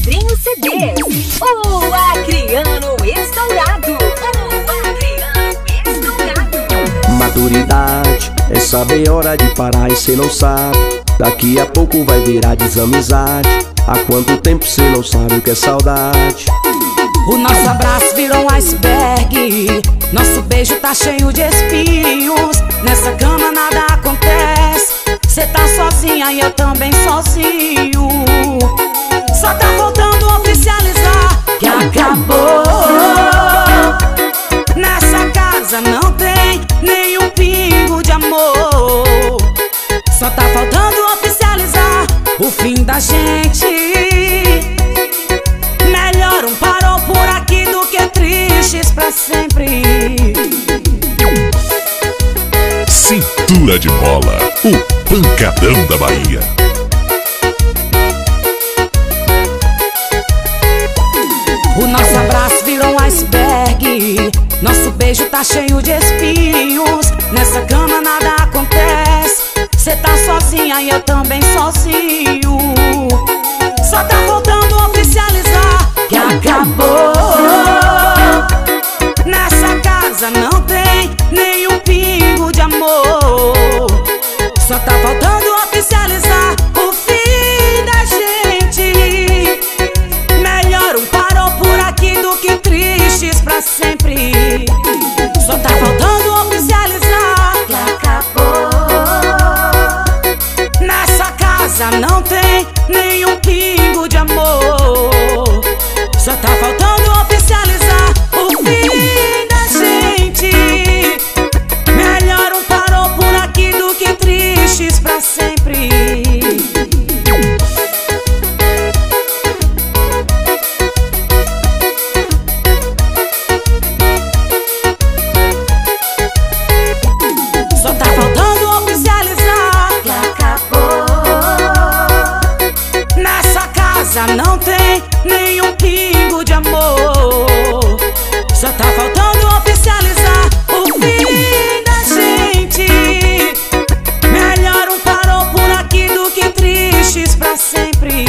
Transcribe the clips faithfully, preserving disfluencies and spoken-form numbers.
Pedrinho C Ds, o Acriano Estourado, o Acriano Estourado. Maturidade é saber a hora de parar e cê não sabe. Daqui a pouco vai virar desamizade. Há quanto tempo cê não sabe o que é saudade? O nosso abraço virou um iceberg, nosso beijo tá cheio de espinhos. Nessa cama nada acontece, cê tá sozinha e eu também sozinho. Só tá faltando oficializar que acabou. Nessa casa não tem nenhum pingo de amor. Só tá faltando oficializar o fim da gente. Melhor um parou por aqui do que tristes pra sempre. Cintura de Mola, o pancadão da Bahia. O nosso abraço virou um iceberg, nosso beijo tá cheio de espinhos. Nessa cama nada acontece, cê tá sozinha e eu também sozinho. Só tá faltando oficializar que acabou. Nessa casa não tem nenhum pingo de amor. Só tá faltando oficializar o fim da gente. Melhor um parou por aqui do que tristes pra sempre. Só tá faltando oficializar que acabou. Nessa casa não tem nenhum pingo de amor. Só tá faltando oficializar o fim da gente. Melhor um parou por aqui do que tristes pra sempre. Só tá faltando oficializar que acabou. Nessa casa não tem nenhum pingo de amor. Só tá faltando oficializar o fim da gente. Melhor um parou por aqui do que tristes pra sempre.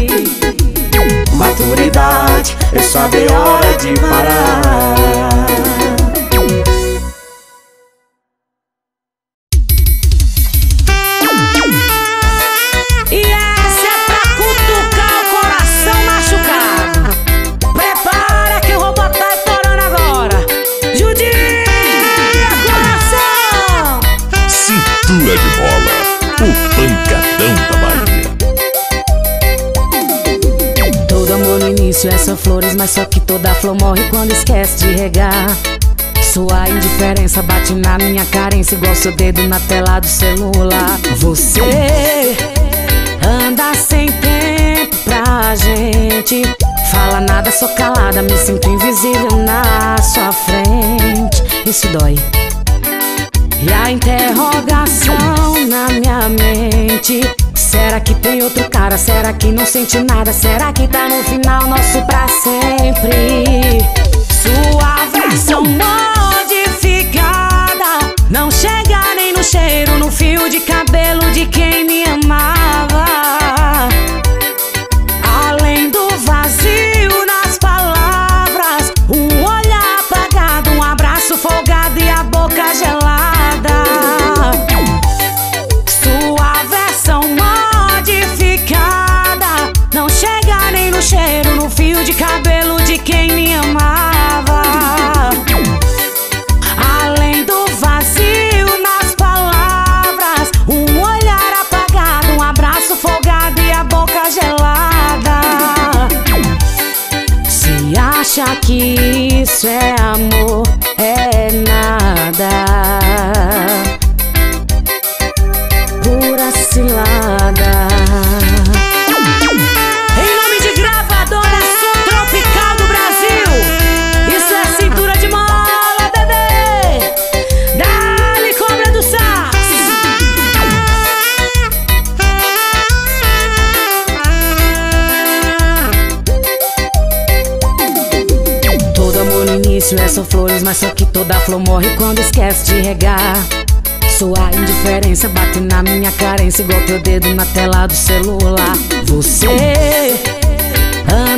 Maturidade é saber a hora de parar. E essa é pra cutucar o coração machucado. Prepara que eu vou botar estourando agora. Judia, coração! Cintura de Mola, o pancadão da Bahia. Todo amor no início é só flores, mas só que toda flor morre quando esquece de regar. Sua indiferença bate na minha carência igual seu dedo na tela do celular. Você anda sem tempo pra gente. Fala nada, sou calada, me sinto invisível na sua frente. Isso dói. E a interrogação na minha mente: será que tem outro cara? Será que não sente nada? Será que tá no final nosso pra sempre? Sua versão modificada não chega nem no cheiro, no fio de cabelo de quem me amava. Além do vazio nas palavras, um olhar apagado, um abraço folgado e a boca gelada. Sua versão modificada não chega nem no cheiro, no fio de cabelo de quem me amava. Além do vazio nas palavras, um olhar apagado, um abraço folgado e a boca gelada. Se acha que isso é amor, é nada. Pura cilada. Em nome de gravadora Som Tropical do Brasil, isso é cintura de mola, bebê. Dá-lhe cobra do sax. Todo amor no início é só flores, mas só que toda flor morre quando esquece de regar. Sua indiferença bate na minha carência igual teu dedo na tela do celular. Você anda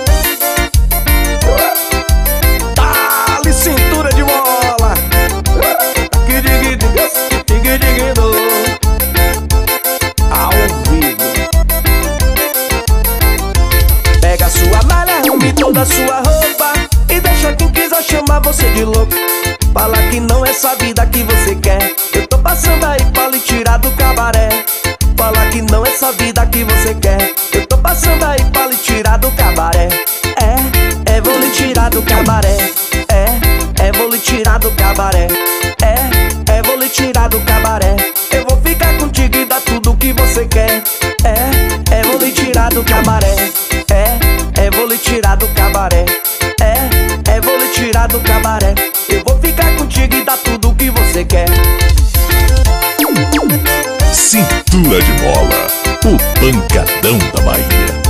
toda a sua roupa e deixa quem quiser chamar você de louco. Fala que não é essa vida que você quer. Eu tô passando aí pra lhe tirar do cabaré. Fala que não é essa vida que você quer. Eu tô passando aí pra lhe tirar do cabaré. É, é, vou lhe tirar do cabaré. É, é, vou lhe tirar do cabaré. É, é, vou lhe tirar do cabaré. Eu vou ficar contigo e dar tudo que você quer. É, é, vou lhe tirar do cabaré. É, é, vou lhe tirar do cabaré. É, é, vou lhe tirar do cabaré. Eu vou ficar contigo e dar tudo que você quer. Cintura de Mola, o pancadão da Bahia.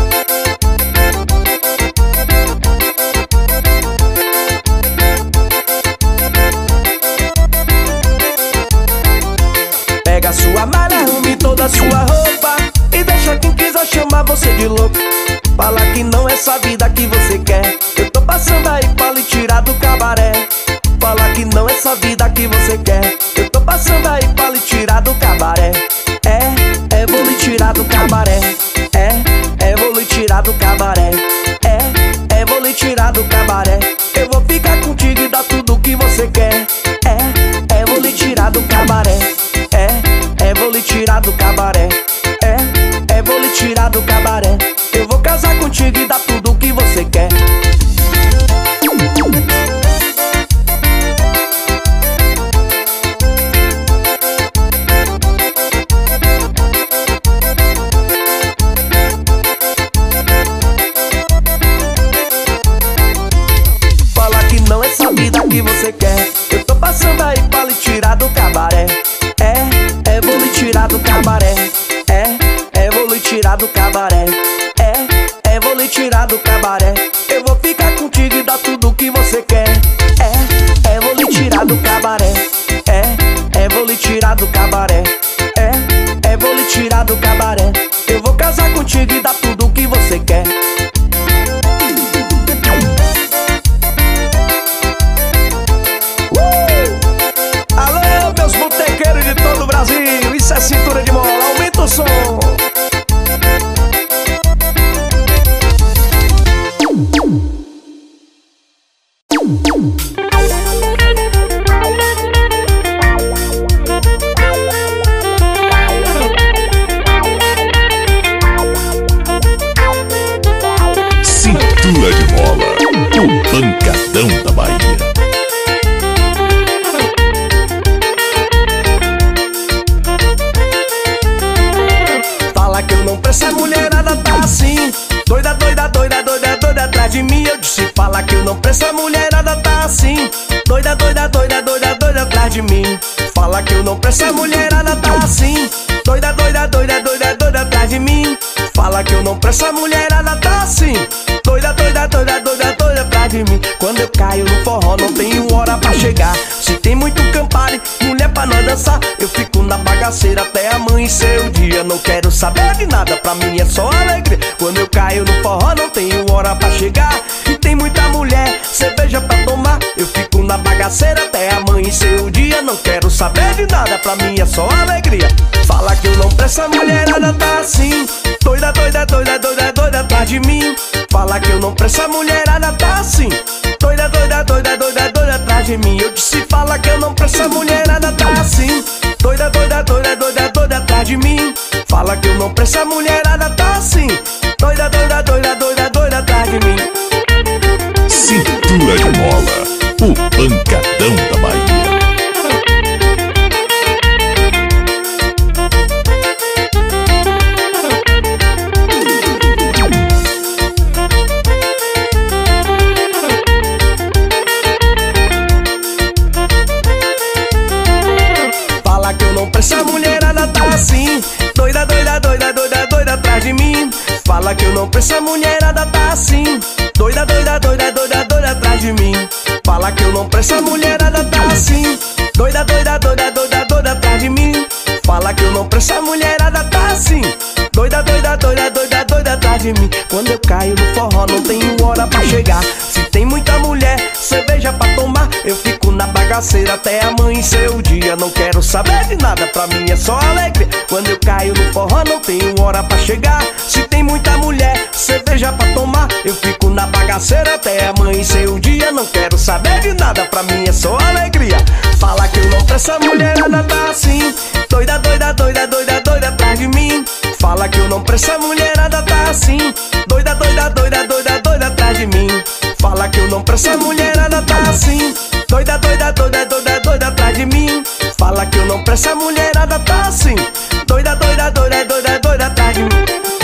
Pega sua malha, arrume toda a sua roupa e deixa quem quiser chamar você de louco. Fala que não é essa vida que você quer. Eu tô passando aí pra lhe tirar do cabaré. Fala que não é essa vida que você quer. Eu tô passando aí pra lhe tirar do cabaré. É, é, vou lhe tirar do cabaré. É, é, vou lhe tirar do cabaré. É, é, vou lhe tirar do cabaré. Eu vou ficar contigo e dar tudo que você quer. É, é, vou lhe tirar do cabaré. É, é, vou lhe tirar do cabaré. É, é, vou lhe tirar do cabaré. Eu vou casar contigo e dar tudo que você quer. Fala que não é essa vida que você quer. Eu tô passando aí pra lhe tirar do cabaré. É, é, vou lhe tirar do cabaré. É, é, vou lhe tirar do cabaré. É, é, vou lhe tirar do cabaré. Eu vou ficar contigo e dar tudo que você quer. É, é, vou lhe tirar do cabaré. É, é, vou lhe tirar do cabaré. É, é, vou lhe tirar do cabaré. Eu vou casar contigo e dar tudo que você quer. Uh! Alô, meus botequeiros de todo o Brasil. Isso é cintura de mola, aumenta o som. Cintura de Mola, o pancadão da Bahia. Fala que eu não presto, a mulherada tá assim. Doida, doida, doida, doida, doida atrás de mim. Eu disse, fala que eu não presto, a mulherada tá assim. Doida, doida, doida, doida, doida atrás de mim. Fala que eu não presto, a mulherada tá assim. Doida, doida, doida, doida, doida atrás de mim. Fala que eu não presto, a mulherada tá assim. Doida, doida, doida, doida, doida atrás de mim. Quando eu caio no forró não tenho hora pra chegar. Se tem muito campari, mulher pra nós dançar, eu fico na bagaceira até amanhecer o dia. Não quero saber de nada, pra mim é só alegria. Quando eu caio no forró não tenho hora pra chegar. E tem muita mulher, cerveja pra tomar, eu fico na bagaceira até amanhecer o dia. Não quero saber de nada, pra mim é só alegria. Fala que eu não presto, a mulherada tá assim. Doida, doida, doida, doida, doida atrás de mim. Fala que eu não presto, a mulherada tá assim. Doida, doida, doida, doida, doida atrás de mim. Eu disse, fala que eu não presto, a mulherada tá assim. Doida, doida, doida, doida, doida atrás de mim. Fala que eu não presto, a mulherada tá assim. Doida, doida, doida, doida, doida atrás de mim. Cintura de Mola, o pancadão da Bahia. Fala que eu não presto, a mulherada tá assim. Doida, doida, doida, doida, doida atrás de mim. Fala que eu não presto, a mulherada tá assim. Doida, doida, doida, doida, doida atrás de mim. Fala que eu não presto, a mulherada tá assim. Doida, doida, doida, doida, doida atrás de mim. Fala que eu não presto, a mulherada tá assim. Doida, doida, doida, doida, doida atrás de mim. Quando eu caio no forró não tenho hora pra chegar. Se tem muita mulher, cerveja pra tomar, eu fico na bagaceira bagaceira até amanhecer o dia. Não quero saber de nada, pra mim é só alegria. Quando eu caio no forró não tenho hora pra chegar. Se tem muita mulher, cerveja pra tomar, eu fico na bagaceira até amanhecer o dia. Não quero saber de nada, pra mim é só alegria. Fala que eu não presto, a mulherada tá assim, doida, doida, doida, doida, doida atrás de mim. Fala que eu não presto, a mulherada tá assim, doida, doida, doida, doida, doida atrás de mim. Fala que eu não presto, a mulherada tá assim, doida, doida, doida, doida, doida atrás de mim. Fala que eu não presto, a mulherada tá assim, doida, doida, doida, doida, doida atrás de mim.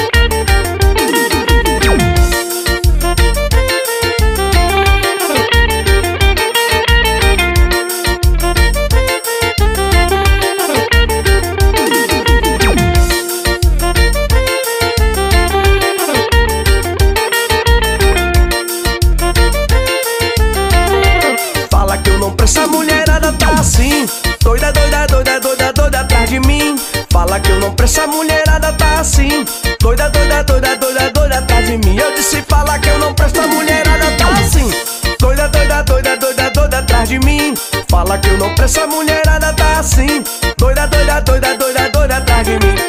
Essa mulherada tá assim, doida, doida, doida, doida, doida atrás de mim. Fala que eu não presto, a mulherada tá assim, doida, doida, doida, doida, doida atrás de mim. Eu disse fala que eu não presto, a mulherada tá assim, doida, doida, doida, doida, doida atrás de mim. Fala que eu não presto, a mulherada tá assim, doida, doida, doida, doida, doida atrás de mim.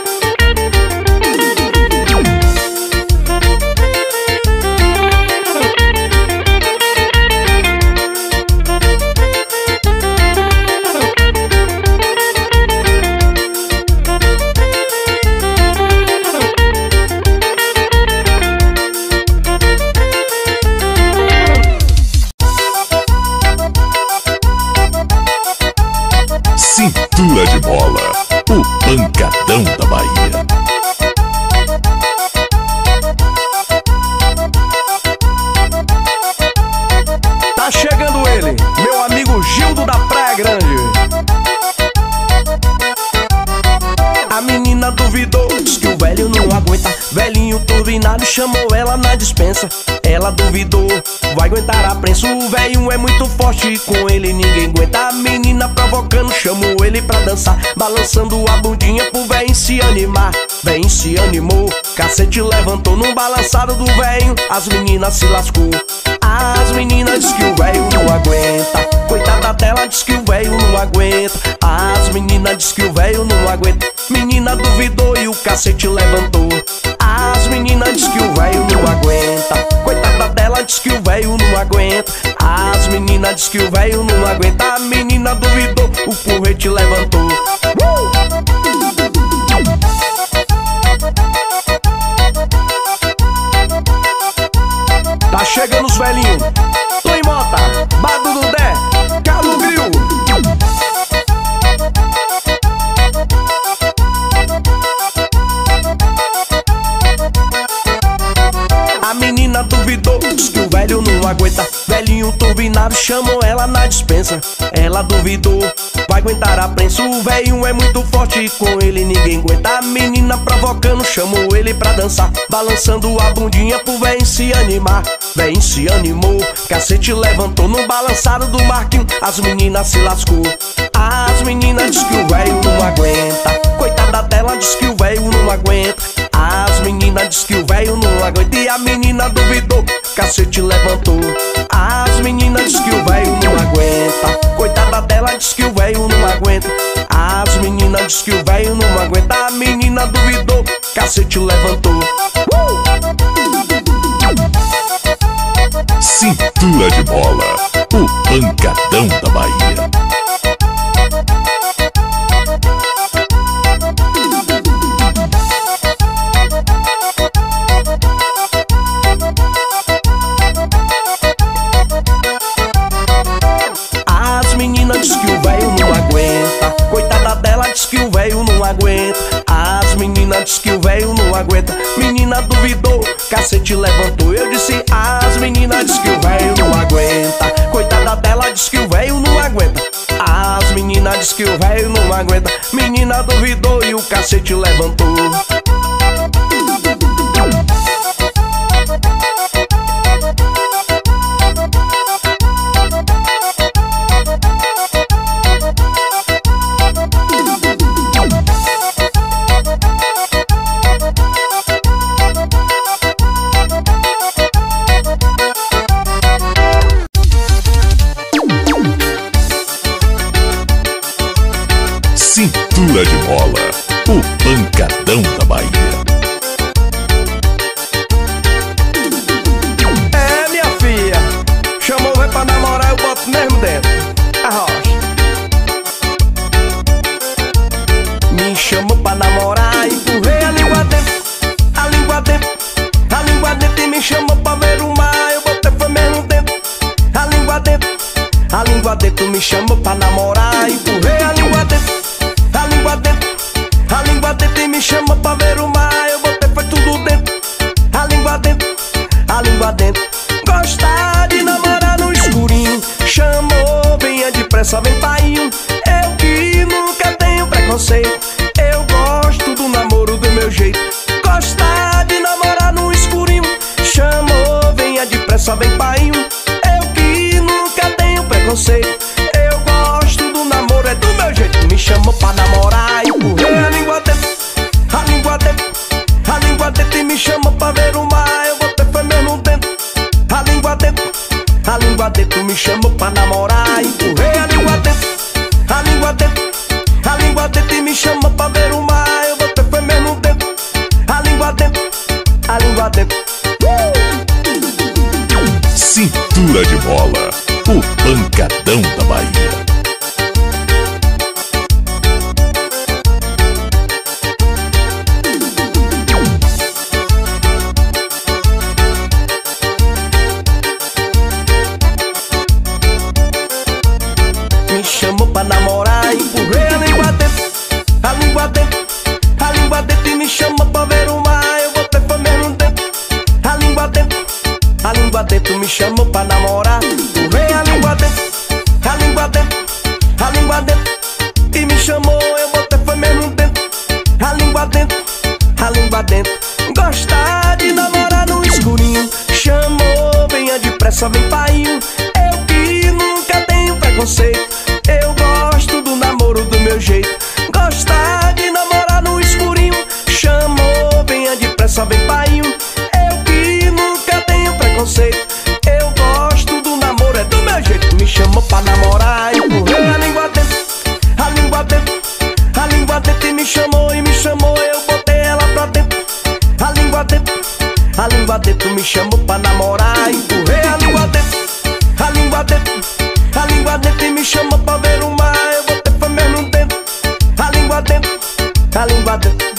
Cintura de Bola, o pancadão da Bahia. Tá chegando ele, meu amigo Gildo da Praia Grande. A menina duvidou, diz que o velho não aguenta. Velhinho turbinado chamou ela na dispensa. Ela duvidou, vai aguentar a prensa. O velho é muito forte, com ele ninguém aguenta. A menina provocando, chamou ele pra dançar, balançando a bundinha pro velho se animar. Velho se animou, cacete levantou no balançado do velho. As meninas se lascou. As meninas diz que o velho não aguenta. Coitada dela, diz que o velho não aguenta. As meninas diz que o velho não aguenta. Menina duvidou e o cacete levantou. As meninas diz que o velho não aguenta. Coitada dela, diz que o velho não aguenta. As meninas diz que o velho não aguenta. A menina duvidou, o porrete levantou. uh! Tá chegando os velhinhos, Luiz Mota, Bado do Dé, Carlos Gril. A menina duvidou, diz que o velho não aguenta. Velhinho turbinado chamou ela na dispensa. Ela duvidou, vai aguentar a prensa. O velho é muito forte, com ele ninguém aguenta. A menina provocando, chamou ele pra dançar, balançando a bundinha pro velho se animar. Velho se animou, cacete levantou no balançado do Marquinhos. As meninas se lascou. As meninas diz que o velho não aguenta. Coitada dela, diz que o velho não aguenta. As meninas diz que o velho não aguenta. E a menina duvidou, cacete levantou. As meninas diz que o velho não aguenta. Coitada dela, diz que o velho não aguenta. As meninas diz que o velho não aguenta. A menina duvidou, cacete levantou. uh! Cintura de Bola, o pancadão da Bahia. As meninas diz que o velho não aguenta. Coitada dela, diz que o velho não aguenta. As meninas diz que o velho não aguenta. Menina duvidou, cacete levantou. Eu disse as meninas diz que o velho não aguenta. Coitada dela, diz que o velho não aguenta. As meninas diz que o velho não aguenta. Menina duvidou e o cacete levantou. Cintura de Mola, o pancadão da Bahia. É, minha filha, chamou, vai pra namorar, eu boto mesmo dentro. Arrocha. Me chamou pra namorar, empurrei a língua dentro, a língua dentro, a língua dentro. E me chamou pra ver o mar, eu botei foi mesmo dentro, a língua dentro, a língua dentro. Me chamou pra namorar, empurrei a língua dentro, a língua dentro, a língua dentro. E me chamou pra ver o mar, eu botei foi tudo dentro, a língua dentro, a língua dentro. Gostar de namorar no escurinho, chamou, venha depressa, vem painho. Eu que nunca tenho preconceito, eu gosto do namoro do meu jeito. Gostar de namorar no escurinho, chamou, venha depressa, vem painho. Eu que nunca tenho preconceito, eu gosto do namoro, é do meu jeito. Me chamou pra namorar, empurrei a língua dentro, a língua dentro, a língua dentro. E me chamou pra ver o mar, eu botei foi mesmo dentro, a língua dentro, a língua dentro. Me chamou pra namorar, empurrei a língua dentro, a língua dentro, a língua dentro. E me chamou pra ver o mar, eu botei foi mesmo dentro, a língua dentro, a língua dentro. Cintura de Mola, o pancadão da Bahia. Me chamou pra namorar, empurrei a língua dentro, a língua dentro, a língua dentro. E me chamou pra ver o mar, eu botei foi mesmo dentro, a língua dentro, a língua dentro. Me chamou pra namorar, empurrei a língua dentro, a língua dentro, a língua dentro. E me chamou, eu botei foi mesmo dentro, a língua dentro, a língua dentro. Gostar de namorar no escurinho, chamou, venha depressa, vem painho. Eu que nunca tenho preconceito, eu gosto do namoro do meu jeito. Gostar de namorar no escurinho, chamou, venha depressa, vem painho. Eu que nunca tenho preconceito, eu gosto do namoro, é do meu jeito. Me chamou pra namorar, empurrei a língua dentro, a língua dentro, a língua dentro. E me chamou, e me chamou, eu botei ela pra dentro, a língua dentro, a língua dentro. Me chamou pra namorar, empurrei a língua dentro, a língua dentro, a língua dentro. E me chamou pra ver o mar, eu botei foi mesmo dentro, a língua dentro, a língua dentro.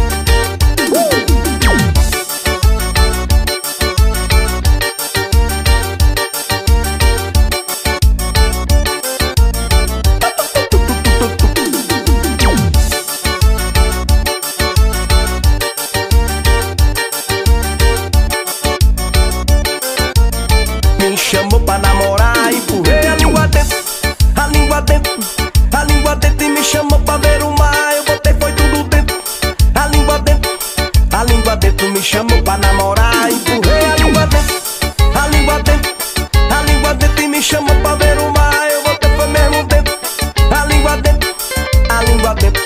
Me chamou pra namorar, empurrei a língua dentro, a língua dentro, a língua dentro. E me chamou pra ver o mar, eu botei foi tudo dentro, a língua dentro, a língua dentro. Me chamou pra namorar, empurrei a língua dentro, a língua dentro, a língua dentro. E me chamou pra ver o mar, eu botei foi mesmo dentro, a língua dentro, a língua dentro.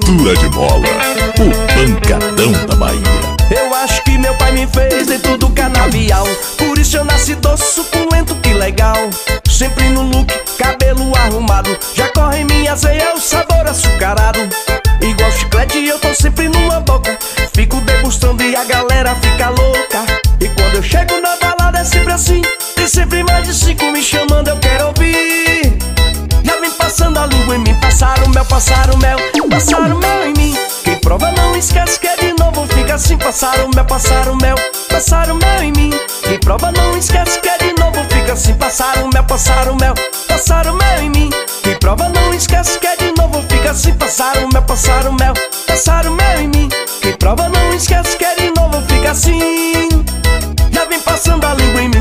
Cintura de mola, o pancadão da Bahia. Eu acho que meu pai me fez dentro do canavial, por isso eu nasci doce, suculento, que legal. Sempre no look, cabelo arrumado, já corre em minhas veias o sabor açucarado. Igual chiclete eu tô sempre numa boca, fico degustando e a galera fica louca. E quando eu chego na balada é sempre assim, tem sempre mais de cinco me chamando, eu quero ouvir. Já vem passando a língua em mim, passaram mel, passaram mel, passaram mel em mim. Quem prova não esquece que é de novo, fica assim. Passaram mel, passaram mel, passaram mel em mim. Quem prova não esquece que é de novo, fica assim. Passaram mel, passaram mel, passaram mel em mim. Quem prova não esquece que é de novo, fica assim. Passaram mel, passaram mel, passaram mel em mim. Quem prova não esquece que é de novo, fica assim. Já vem passando a língua em mim.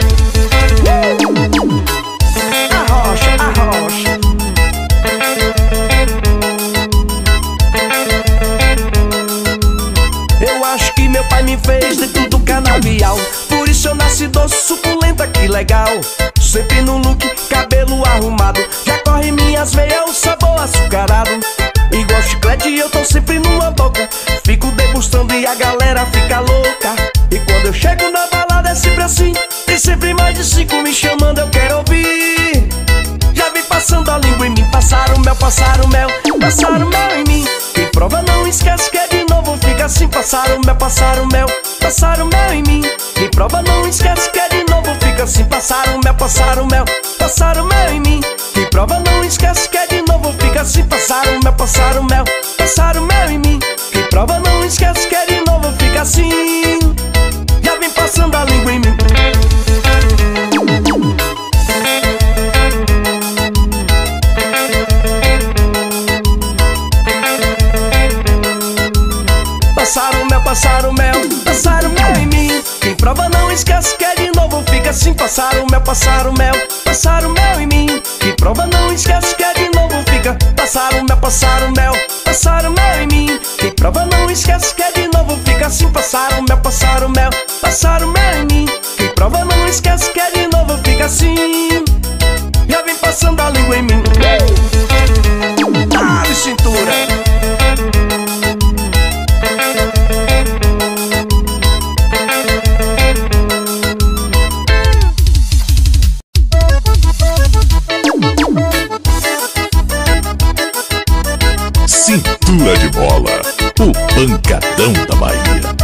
uh! Arrocha, arrocha. Eu acho que meu pai me fez dentro do canavial, por isso eu nasci doce, suculenta, que legal. Sempre no look, cabelo arrumado, já corre em minhas veias o sabor açucarado. Igual chiclete eu tô sempre numa boca, fico degustando e a galera fica louca. E quando eu chego na balada é sempre assim, tem sempre mais de cinco me chamando, eu quero ouvir. Já vem passando a língua em mim, passaram mel, passaram mel, passaram mel em mim. Quem prova não esquece que é de novo, fica assim. Passaram mel, passaram mel, passaram mel em mim. Quem prova não esquece que é de novo, fica assim. Passaram mel, passaram mel, passaram mel em mim. Quem prova não esquece que é de novo, fica assim. Passaram mel, passaram mel, passaram mel em mim. Quem prova não esquece que é de novo, fica assim. Já vem passando a língua em mim. Passaram mel, passaram mel, passaram mel em mim. Quem prova não esquece que é de novo, fica assim. Passaram mel, passaram mel, passaram mel em mim. Quem prova não esquece que é de novo, fica. Passaram mel, passaram mel, passaram mel em mim. Quem prova não esquece que é de novo, fica assim. Passaram mel, passaram mel, passaram mel em mim. Quem prova não esquece que é de novo, fica assim. Já vem passando a língua em mim. Dá-lhe cintura. Cintura de mola, o pancadão da Bahia.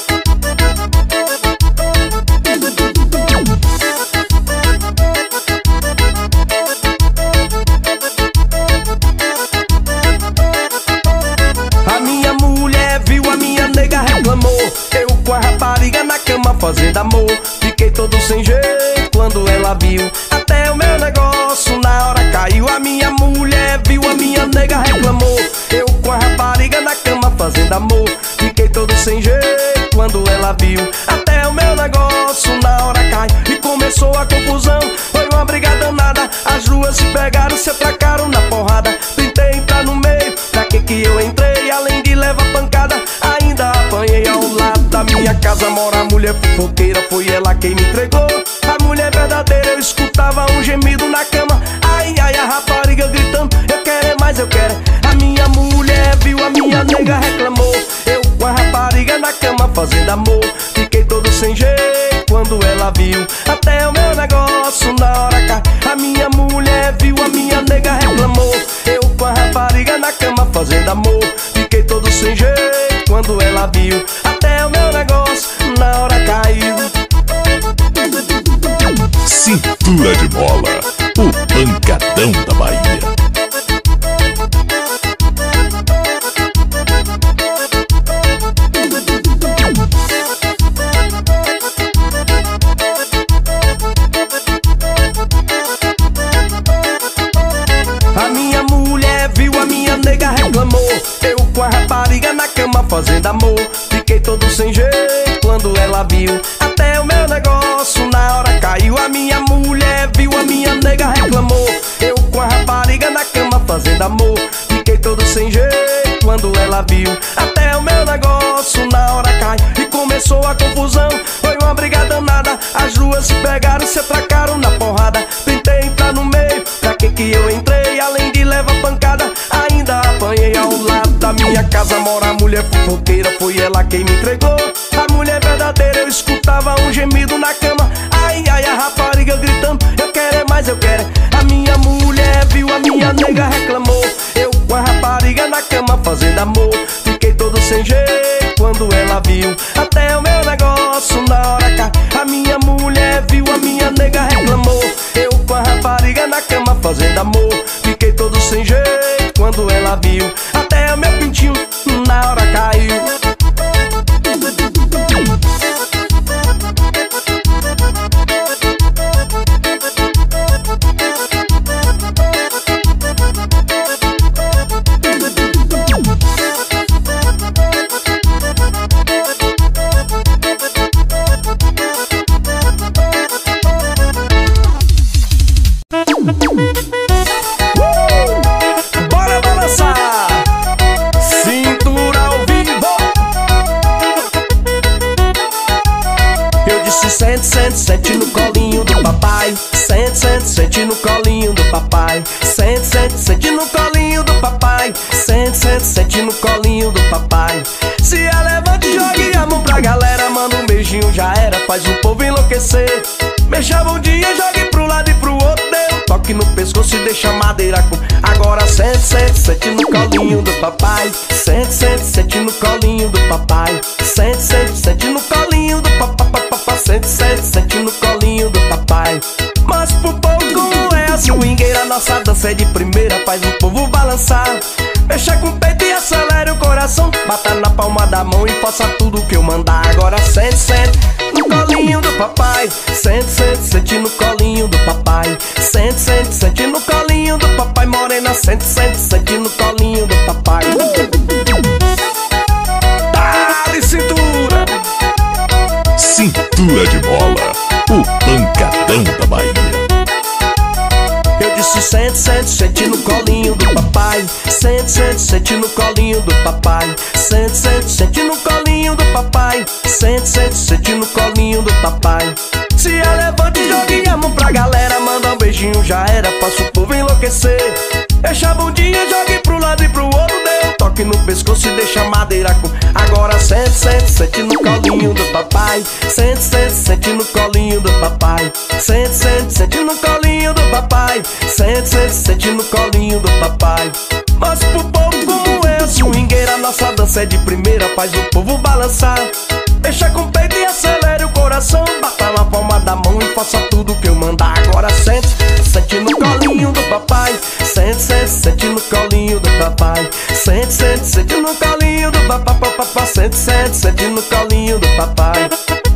A minha mulher viu, a minha nega reclamou. Eu com a rapariga na cama fazendo amor. Fiquei todo sem jeito quando ela viu, até o meu negócio na hora caiu. A minha mulher viu, a minha nega reclamou. Eu com a rapariga na cama fazendo amor. Fiquei todo sem jeito quando ela viu, até o meu negócio na hora cai. E começou a confusão, foi uma briga danada. As duas se pegaram, se atracaram na porrada. Tentei entrar no meio, pra que que eu entrei? Além de levar pancada, ainda apanhei. Ao lado da minha casa mora a mulher fofoqueira, foi ela quem me entregou. A mulher verdadeira, eu escutava um gemido na cama. Ai, ai, a rapariga gritando, eu quero é mais, eu quero. A minha mulher viu, a minha nega reclamou. Eu com a rapariga na cama fazendo amor. Fiquei todo sem jeito quando ela viu, até o meu negócio na hora cai. A minha mulher viu, a minha nega reclamou. Eu com a rapariga na cama fazendo amor. Fiquei todo sem jeito quando ela viu, até o meu negócio na hora caiu. Cintura de mola, o pancadão da Bahia. A minha mulher viu, a minha nega reclamou. Eu com a rapariga na cama fazendo amor. Fiquei todo sem jeito quando ela viu, até o meu negócio na hora caiu. A minha mulher viu, a minha nega reclamou. Eu com a rapariga na cama fazendo amor. Fiquei todo sem jeito quando ela viu, até o meu negócio na hora cai. E começou a confusão, foi uma briga danada. As duas se pegaram, se atracaram na porrada. Tentei entrar no meio, pra que que eu entrei? Além de levar pancada, ainda apanhei. Ao lado da minha casa mora a mulher fofoqueira, foi ela quem me entregou. A mulher verdadeira, eu escutava um gemido na cama. Ai, ai, a rapariga gritando, eu quero é mais, eu quero é. A minha mulher viu, a minha nega reclamou. Eu com a rapariga na cama fazendo amor. Fiquei todo sem jeito quando ela viu. Até o meu negócio na hora cai. A minha mulher viu, a minha nega reclamou. Eu com a rapariga na cama fazendo amor. Fiquei todo sem jeito quando ela viu. Até o meu pintinho na hora caiu. Bora balançar, cintura ao vivo. Eu disse sente, sente, sente no colinho do papai. Sente, sente, sente no colinho do papai. Sente, sente, sente no colinho do papai. Sente, sente, sente no colinho do papai. Se é levante, jogue a mão pra galera. Manda um beijinho, já era, faz o povo enlouquecer. Mexa a bundinha, jogue pro lado e pro outro. Dê um toque no pescoço e deixa a madeira com. Agora sente, sente, sente no colinho do papai. Sente, sente, sente no colinho do papai. Sente, sente, sente no colinho do papai. Sente, sente, sente no colinho do papai. Mas pro povo como é a swingueira, nossa dança é de primeira, faz o povo balançar. Mexa com o peito e acelera o coração. Bata na palma da mão e faça tudo que eu mandar. Agora sente, sente no colinho do papai. Sente, sente, sente no colinho do papai. Sente, sente, sente no colinho do papai. Morena, sente, sente, sente no colinho do papai. Dá-lhe cintura. Cintura de Mola, o pancadão da Bahia. Eu disse sente, sente, sente no colinho do papai. Sente, sente, sente no colinho do papai. Sente, sente, sente no colinho do papai. Sente, sente, sente no colinho do papai. Se é levante, jogue a mão pra galera. Manda um beijinho, já era, faça o povo enlouquecer. Deixa a bundinha, jogue pro lado e pro outro. Dê um toque no pescoço e deixa a madeira com. Agora sente, sente, sente no colinho do papai. Sente, sente, sente no colinho do papai. Sente, sente, sente no colinho do papai. Sente, sente, sente no colinho do papai. Mas pro povo como é a swingueira, nossa dança é de primeira, faz o povo balançar. Deixa com o peito e acelera o coração. Bata na palma da mão e faça tudo que eu mandar. Agora sente, sente no colinho do papai. Sente, sente, sente no colinho do papai. Sente, sente, sente no colinho do papai. Sente, sente, sente no colinho do papai.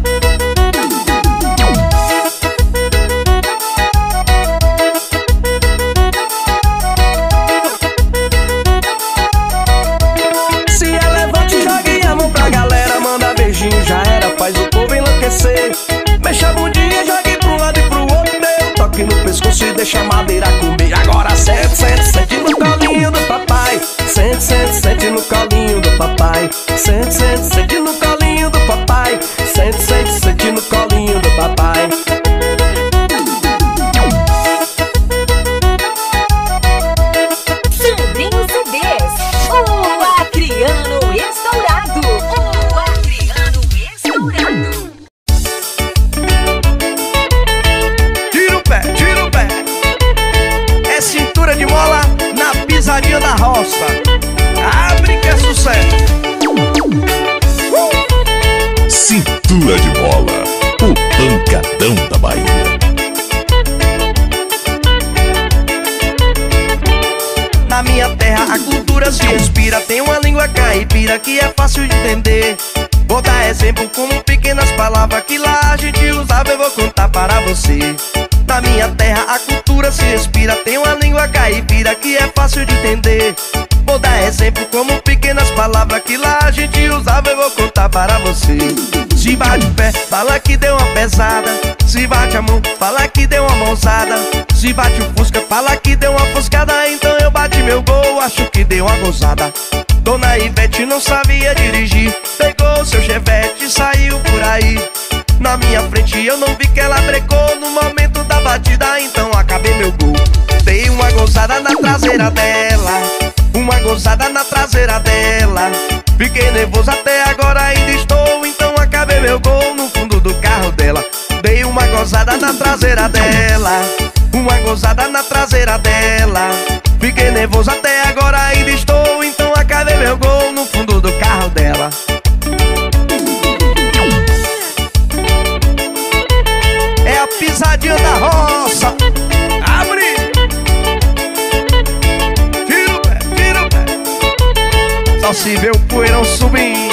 Se é levante, jogue a mão pra galera. Manda beijinho, já era, faz o povo enlouquecer. Mexa a bundinha, jogue pro lado e pro outro. Dê um toque no pescoço e deixa a madeira comer. Agora sente, sente, sente no colinho do papai. Sente, sente, sente no colinho do papai. Sente, sente, sente no colinho do papai. Sente, sente, sente no colinho do papai. Sandrinho C Ds, o Acriano Estourado. O Acriano Estourado. Tira o pé, tira o pé. É cintura de mola na pisadinha da roça. Abre que é sucesso. Cintura de Mola, o pancadão da Bahia. Na minha terra a cultura se respira. Tem uma língua caipira que é fácil de entender. Vou dar exemplo como pequenas palavras que lá a gente usava, eu vou contar para você. Na minha terra a cultura se respira. Tem uma língua caipira que é fácil de entender. Vou dar exemplo como pequenas palavras que lá a gente usava, eu vou contar para você. Se bate o pé, fala que deu uma pesada. Se bate a mão, fala que deu uma mãozada. Se bate o fusca, fala que deu uma fuscada. Então eu bati meu gol, acho que deu uma gozada. Dona Ivete não sabia dirigir, pegou seu chevette e saiu por aí. Na minha frente eu não vi que ela brecou no momento da batida, então acabei meu gol. Dei uma gozada na traseira dela, uma gozada na traseira traseira dela. Fiquei nervoso até agora, ainda estou. Então acabei meu gol no fundo do carro dela. Dei uma gozada na traseira dela, uma gozada na traseira dela. Fiquei nervoso até agora, ainda estou. Então acabei meu gol no fundo do carro dela. É a pisadinha da roça. Abre! Tira o pé, tira o pé. Só se vê o poeirão subindo.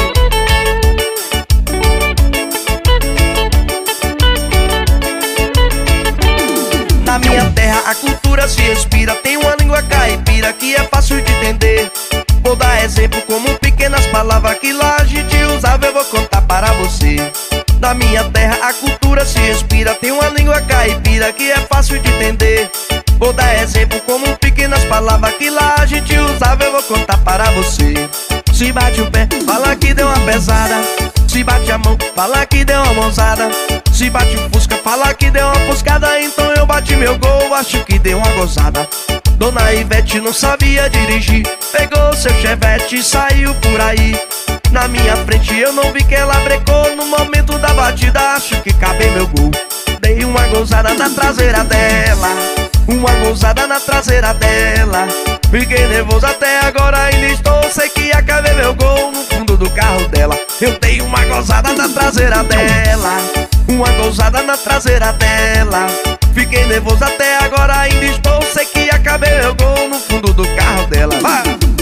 Na minha terra a cultura se respira. Tem uma língua caipira que é fácil de entender. Vou dar exemplo como pequenas palavras que lá a gente usava, eu vou contar para você. Na minha terra a cultura se respira. Tem uma língua caipira que é fácil de entender. Vou dar exemplo como pequenas palavras que lá a gente usava, eu vou contar para você. Se bate o pé, fala que deu uma pesada. Se bate a mão, fala que deu uma mãozada. Se bate o fusca, fala que deu uma fuscada. Então eu bati meu gol, acho que deu uma gozada. Dona Ivete não sabia dirigir, pegou seu chevette e saiu por aí. Na minha frente eu não vi que ela brecou. No momento da batida acho que cabei meu gol. Dei uma gozada na traseira dela, uma gozada na traseira dela. Fiquei nervoso até agora, ainda estou. Sei que acabei meu gol no fundo do carro dela. Eu dei uma gozada na traseira dela, uma gozada na traseira dela. Fiquei nervoso até agora, ainda estou. Sei que acabei meu gol no fundo do carro dela. Vai!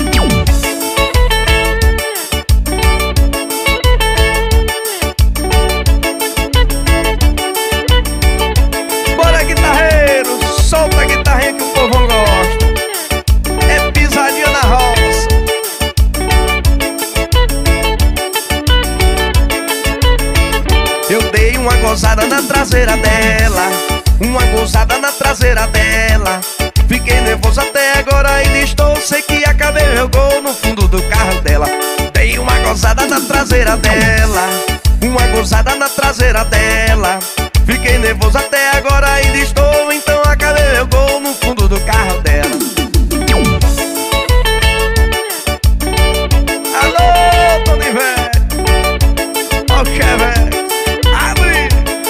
Bora, guitarreiro, solta a guitarrinha que o povo gosta. É pisadinha na roça. Eu dei uma gozada na traseira dela, uma gozada na traseira dela. Fiquei nervoso até agora, ainda estou. Sei que acabei meu gol no fundo do carro dela. Dei uma gozada na traseira dela, uma gozada na traseira dela. Fiquei nervoso até agora, ainda estou. Então acabei meu gol no fundo do carro dela. Alô, Dona Ivete, ó o chevette, abre!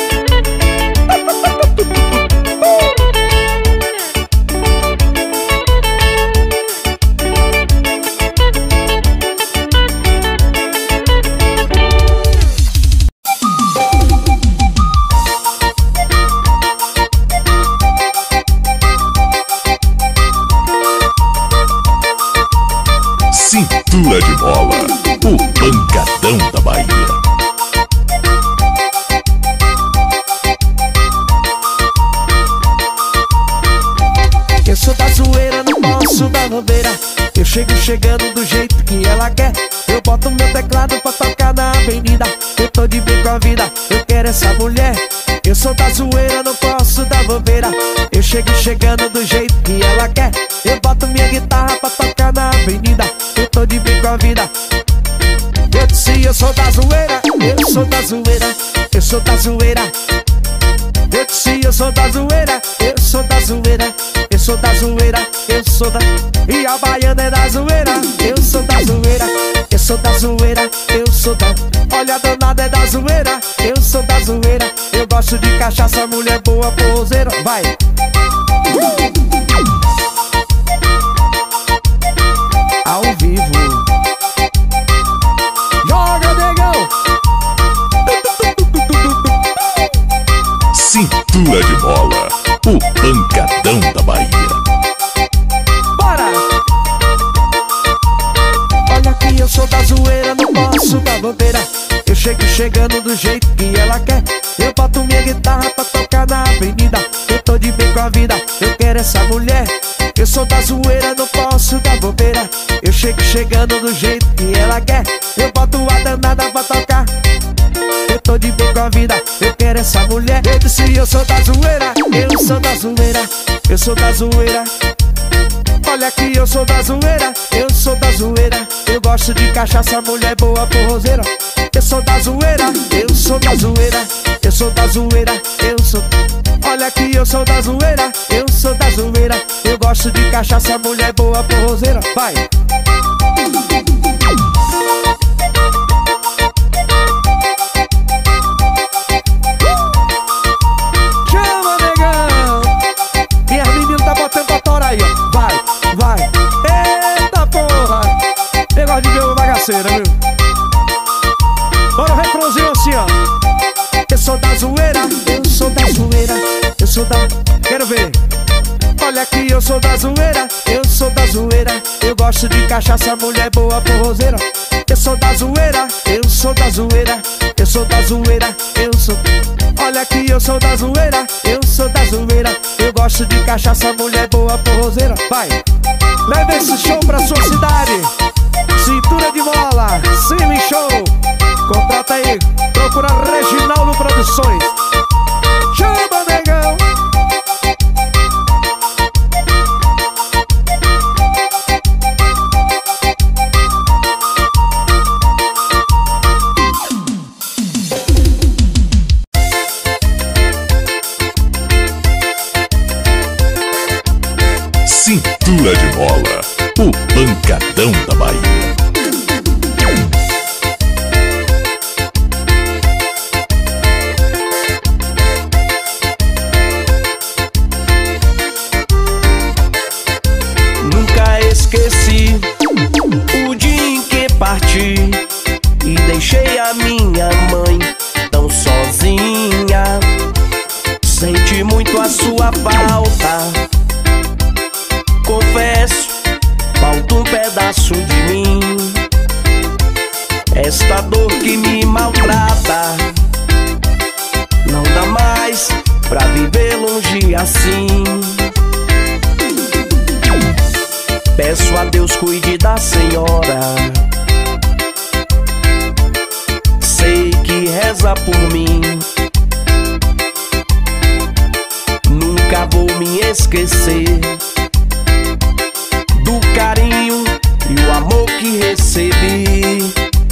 Cintura de Mola, o pancadão da Bahia. Eu sou da zoeira, não posso dar bobeira. Eu chego chegando do jeito que ela quer. Eu boto meu teclado pra tocar na avenida. Eu tô de bem com a vida, eu quero essa mulher. Eu sou da zoeira, não posso dar bobeira. Eu chego chegando do jeito que ela quer. Eu boto minha guitarra pra tocar na avenida. Eu tô de bem com a vida. Eu disse, eu sou da zoeira, eu sou da zoeira, eu sou da zoeira. Eu disse, eu sou da zoeira, eu sou da zoeira, eu sou da zoeira, eu sou da... E a baiana é da zoeira, eu sou da zoeira, eu sou da zoeira, eu sou da... Olha a danada é da zoeira, eu sou da zoeira. Eu gosto de cachaça, mulher boa, forrozeira. Vai! Ao vivo. Joga, negão! Cintura de Mola, o pancadão da Bahia. Bora! Olha que eu sou da zoeira, não posso dar bobeira. Eu chego chegando do jeito que ela quer. Eu boto minha guitarra pra tocar na avenida. Eu tô de bem com a vida, eu quero essa mulher. Eu sou da zoeira, não posso dar bobeira. Eu chego chegando do jeito que ela quer. Eu boto a danada pra tocar. Eu tô de bem com a vida, eu quero essa mulher. Eu disse, eu sou da zoeira, eu sou da zoeira, eu sou da zoeira. Olha que eu sou da zoeira, eu sou da zoeira. Eu gosto de cachaça, mulher boa, forrozeira. Eu sou da zoeira, eu sou da zoeira, eu sou da zoeira, eu sou... Olha que eu sou da zoeira, eu sou da zoeira. Eu gosto de cachaça, mulher boa, forrozeira. Vai! bagaceira, viu? Bora o refrãozinho assim, ó. Eu sou da zoeira, eu sou da zoeira, eu sou da... Quero ver. Olha aqui, eu sou da zoeira, eu sou da zoeira. Eu gosto de cachaça, mulher boa forrozeira. Eu sou da zoeira, eu sou da zoeira, eu sou da zoeira, eu sou... Olha aqui, eu sou da zoeira, eu sou da zoeira. Eu gosto de cachaça, mulher boa forrozeira. Vai, leva esse show pra sua cidade. Cintura de bola, Cine Show. Contrata aí, procura Reginaldo Produções. Chama, negão. Cintura de Mola, o pancadão da Bahia. Nunca esqueci o dia em que parti e deixei a minha mãe tão sozinha. Senti muito a sua falta, confesso, falta um pedaço de mim. Esta dor que me maltrata não dá mais pra viver longe assim. Peço a Deus cuide da senhora, sei que reza por mim. Nunca vou me esquecer do carinho e o amor que recebi.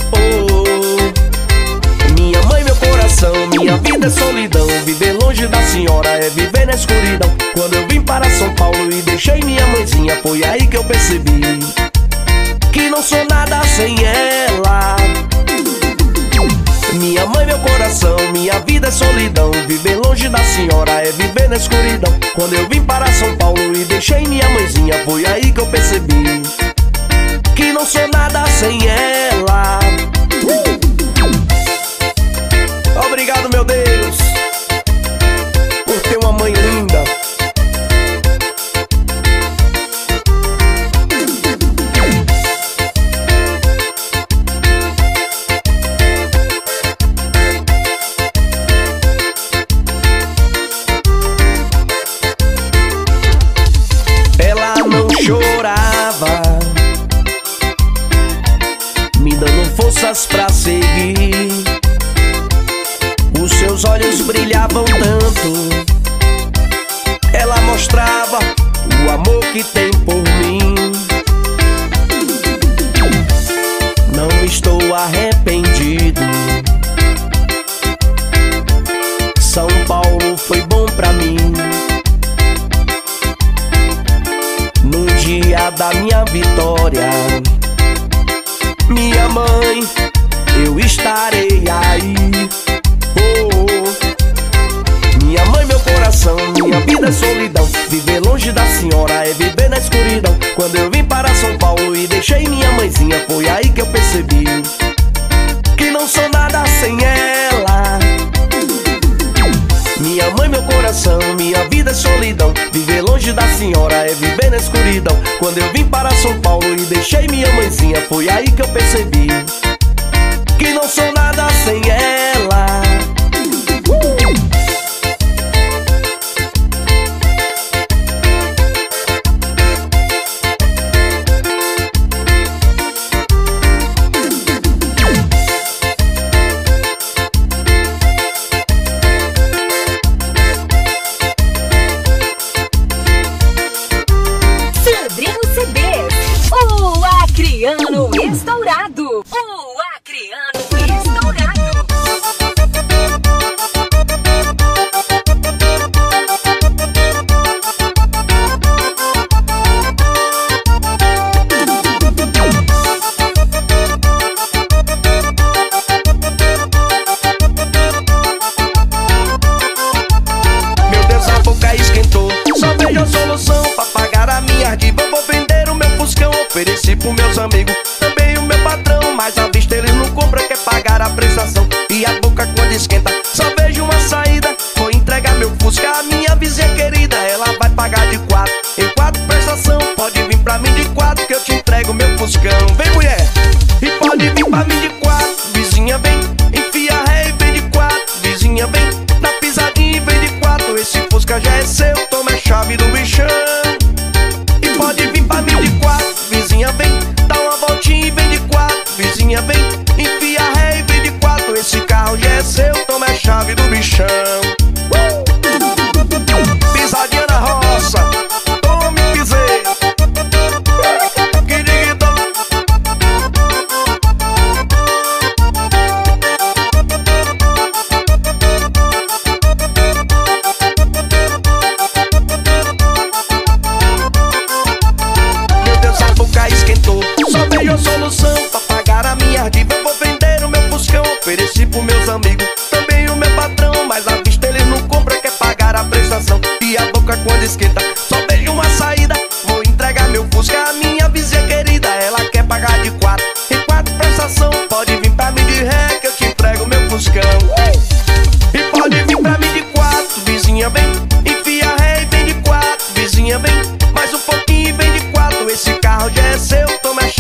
Oh, minha mãe, meu coração, minha vida é solidão. Viver longe da senhora é viver na escuridão. Quando eu vim para São Paulo e deixei minha mãezinha, foi aí que eu percebi que não sou nada sem ela. Minha mãe, meu coração, minha vida é solidão. Viver longe da senhora é viver na escuridão. Quando eu vim para São Paulo e deixei minha mãezinha, foi aí que eu percebi que não sou nada sem ela. Obrigado, meu Deus, por ter uma mãe linda. Ela não chorava, me dando forças pra seguir. Os seus olhos brilhavam tanto, ela mostrava o amor que tem por mim. Não estou arrependido, São Paulo foi bom pra mim. No dia da minha vitória, minha mãe, eu estarei aí. Oh, minha mãe, meu coração, minha vida é solidão. Viver longe da senhora é viver na escuridão. Quando eu vim para São Paulo e deixei minha mãezinha, foi aí que eu percebi que não sou nada sem ela. Minha mãe, meu coração, minha vida é solidão. Viver longe da senhora é viver na escuridão. Quando eu vim para São Paulo e deixei minha mãezinha, foi aí que eu percebi que não sou nada sem ela. Acriano Estourado. O Acriano Estourado. Meu Deus, a boca esquentou, só vejo a solução pra pagar a minha dívida. Vou vender o meu fuscão, ofereci pros meus amigos, também o meu patrão, mas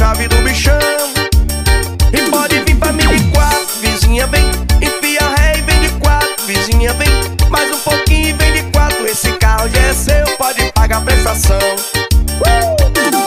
chave do bichão. E pode vir pra mim de quatro, vizinha vem. Enfia ré e vem de quatro, vizinha vem. Mais um pouquinho e vem de quatro. Esse carro já é seu, pode pagar a prestação. uh!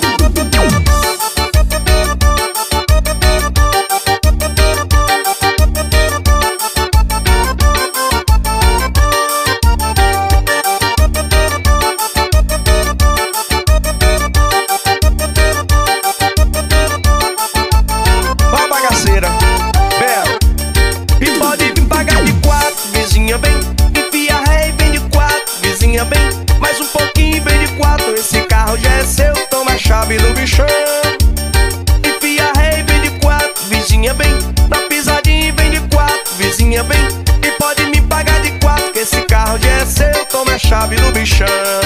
Mais um pouquinho vem de quatro. Esse carro já é seu, toma a chave do bichão. Enfia ré e vem de quatro, vizinha vem. Na pisadinha vem de quatro, vizinha vem. E pode me pagar de quatro, que esse carro já é seu, toma a chave do bichão.